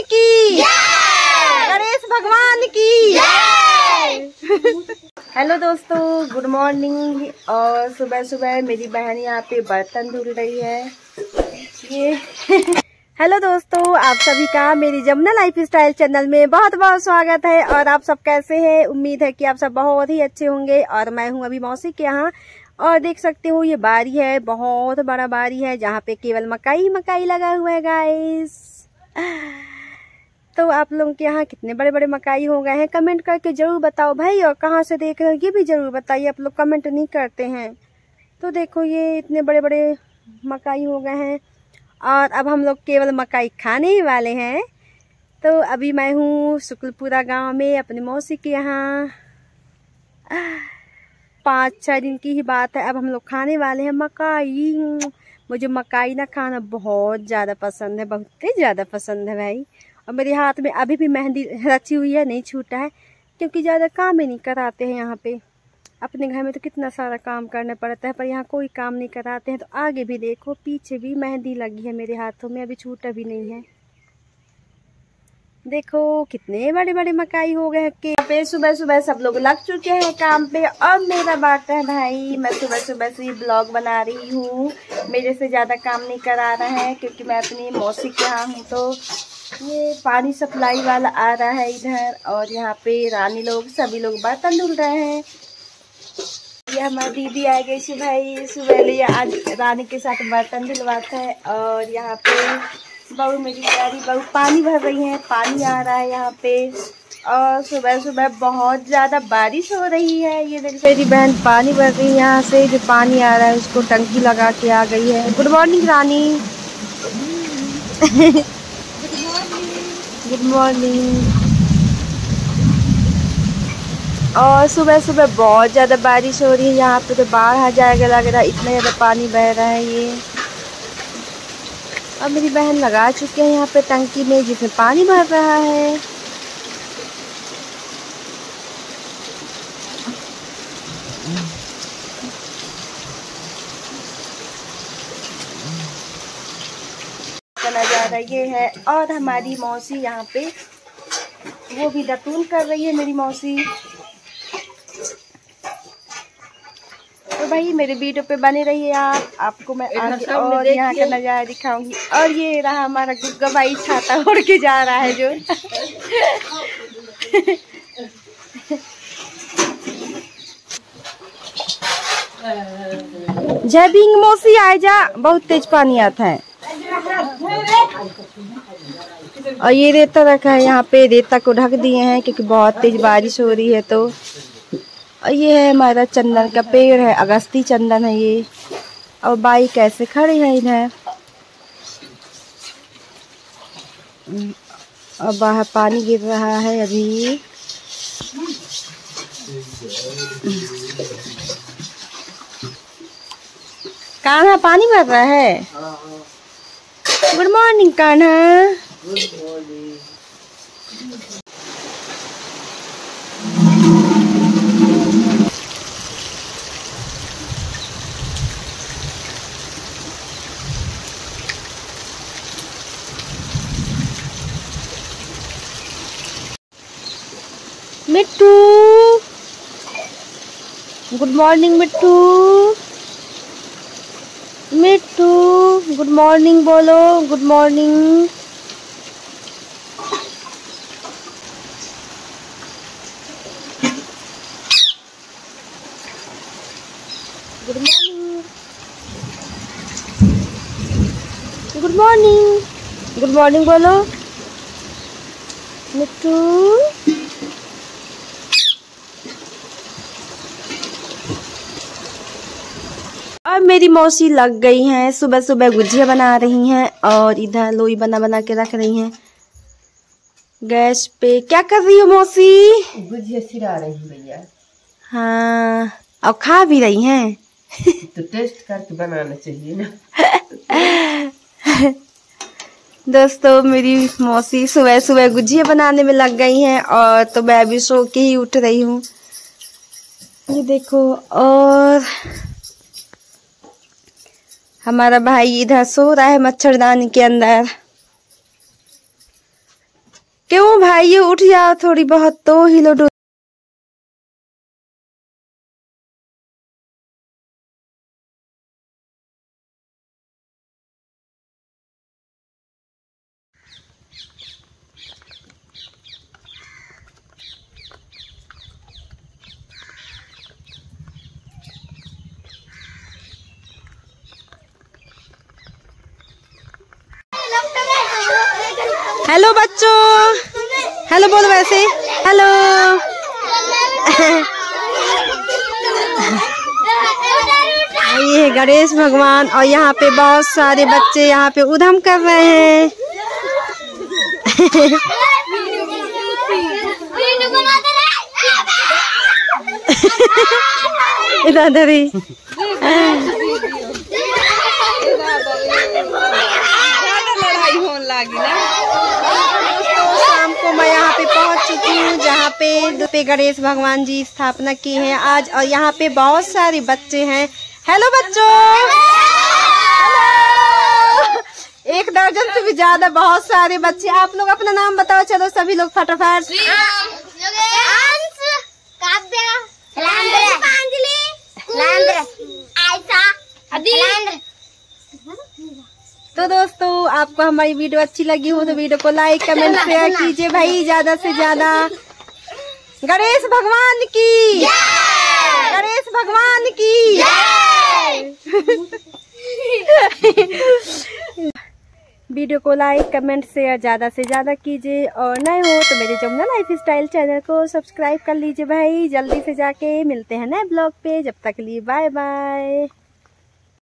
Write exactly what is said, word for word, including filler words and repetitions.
की, गणेश भगवान की। हेलो दोस्तों, गुड मॉर्निंग। और सुबह सुबह मेरी बहन यहाँ पे बर्तन धुल रही है ये। हेलो दोस्तों, आप सभी का मेरी जमुना लाइफ स्टाइल चैनल में बहुत बहुत स्वागत है। और आप सब कैसे हैं? उम्मीद है कि आप सब बहुत ही अच्छे होंगे। और मैं हूँ अभी मौसी के यहाँ, और देख सकते हो ये बारी है, बहुत बड़ा बारी है जहाँ पे केवल मकाई मकाई लगा हुआ है गाइस। तो आप लोगों के यहाँ कितने बड़े बड़े मकाई हो गए हैं, कमेंट करके जरूर बताओ भाई। और कहाँ से देख रहे हो ये भी जरूर बताइए, आप लोग कमेंट नहीं करते हैं। तो देखो ये इतने बड़े बड़े मकाई हो गए हैं, और अब हम लोग केवल मकाई खाने ही वाले हैं। तो अभी मैं हूँ शुक्लपुरा गांव में अपनी मौसी के यहाँ। पाँच छः दिन की ही बात है, अब हम लोग खाने वाले हैं मकाई। मुझे मकाई ना खाना बहुत ज़्यादा पसंद है, बहुत ही ज़्यादा पसंद है भाई। और मेरे हाथ में अभी भी मेहंदी रची हुई है, नहीं छूटा है, क्योंकि ज़्यादा काम ही नहीं कराते हैं यहाँ पे। अपने घर में तो कितना सारा काम करना पड़ता है, पर यहाँ कोई काम नहीं कराते हैं। तो आगे भी देखो, पीछे भी मेहंदी लगी है मेरे हाथों में, अभी छूटा भी नहीं है। देखो कितने बड़े बड़े मकाई हो गए हैं के पे। सुबह सुबह सब लोग लग चुके हैं काम पे, और मेरा बात है भाई, मैं सुबह सुबह से ब्लॉग बना रही हूँ। मेरे से ज़्यादा काम नहीं करा रहा है, क्योंकि मैं अपनी मौसी के यहाँ हूँ। तो ये पानी सप्लाई वाला आ रहा है इधर, और यहाँ पे रानी लोग सभी लोग बर्तन धुल रहे हैं। ये हमारी दीदी आ गई थी भाई सुबह, लिए आज रानी के साथ बर्तन धुलवाता है। और यहाँ पे बहू मेरी प्यारी बहू पानी भर रही है, पानी आ रहा है यहाँ पे। और सुबह सुबह बहुत ज़्यादा बारिश हो रही है। ये देखो मेरी बहन पानी भर रही है, यहाँ से जो पानी आ रहा है उसको टंकी लगा के आ गई है। Good morning Rani. Good morning. और सुबह सुबह बहुत ज़्यादा बारिश हो रही है यहाँ पे, तो बाढ़ आ जाएगा लग रहा है, इतना ज़्यादा पानी बह रहा है ये। अब मेरी बहन लगा चुके हैं यहाँ पे टंकी में, जिसमें पानी भर रहा है। नजारा ये है। और हमारी मौसी यहाँ पे वो भी दतून कर रही है, मेरी मौसी। तो भाई मेरे वीडियो पे बने रहिए आप, आपको मैं आगे और यहाँ का नजारा दिखाऊंगी। और ये रहा हमारा गुग्गा भाई, छाता ओढ़ के जा रहा है जो। जय बिंग मौसी आ जा, बहुत तेज पानी आता है। और ये रेता रखा है यहाँ पे, रेता को ढक दिए हैं क्योंकि बहुत तेज बारिश हो रही है। तो और ये है हमारा चंदन का पेड़ है, अगस्ती चंदन है ये। और बाइक कैसे खड़े हैं इधर, और बाहर पानी गिर रहा है अभी। कान्हा पानी भर रहा है। Good morning Kanha. Good morning. Mittu, good morning Mittu. Mittu good morning बोलो, good morning. Good morning, good morning, good morning बोलो मिट्टू। और मेरी मौसी लग गई हैं, सुबह सुबह गुजिया बना रही हैं, और इधर लोई बना बना के रख रही हैं गैस पे। क्या कर रही हो मौसी? गुजिया सिरा रही हूँ भैया। हाँ, और खा भी रही हैं। तो टेस्ट करके बनाना चाहिए ना। दोस्तों मेरी मौसी सुबह सुबह गुजिया बनाने में लग गई हैं, और तो मैं अभी सो के ही उठ रही हूँ। ये देखो, और हमारा भाई इधर सो रहा है मच्छरदानी के अंदर। भाई ये उठ जाओ थोड़ी बहुत तो हिलो डुलो। हेलो बच्चों, हेलो बोलो वैसे, हेलो। ये है गणेश भगवान और यहाँ पे बहुत सारे बच्चे यहाँ पे उधम कर रहे हैं। इधर ही लड़ाई होने लगी ना। शाम को मैं यहाँ पे पहुँच चुकी हूँ जहाँ पे पे गणेश भगवान जी स्थापना की है आज, और यहाँ पे बहुत सारे बच्चे हैं। हेलो बच्चों, एक दर्जन से भी ज्यादा बहुत सारे बच्चे। आप लोग अपना नाम बताओ, चलो सभी लोग फटाफट। तो दोस्तों आपको हमारी वीडियो अच्छी लगी हो तो वीडियो को लाइक कमेंट शेयर कीजिए भाई, ज्यादा से ज्यादा। गणेश भगवान की, गणेश भगवान की। वीडियो को लाइक कमेंट शेयर ज्यादा से ज्यादा कीजिए, और नए हो तो मेरे जमुना लाइफ स्टाइल चैनल को सब्सक्राइब कर लीजिए भाई। जल्दी से जाके मिलते हैं नए ब्लॉग पे, जब तक के लिए बाय बाय।